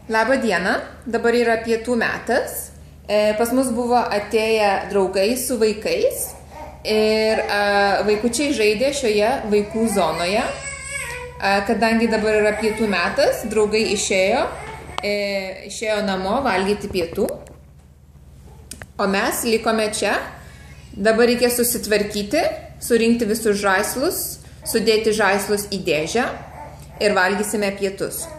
Labą dieną, dabar yra pietų metas. Pas mus buvo atėję draugai su vaikais ir vaikučiai žaidė šioje vaikų zonoje. Kadangi dabar yra pietų metas, draugai išėjo namo valgyti pietų, o mes likome čia. Dabar reikia susitvarkyti, surinkti visus žaislus, sudėti žaislus į dėžę ir valgysime pietus.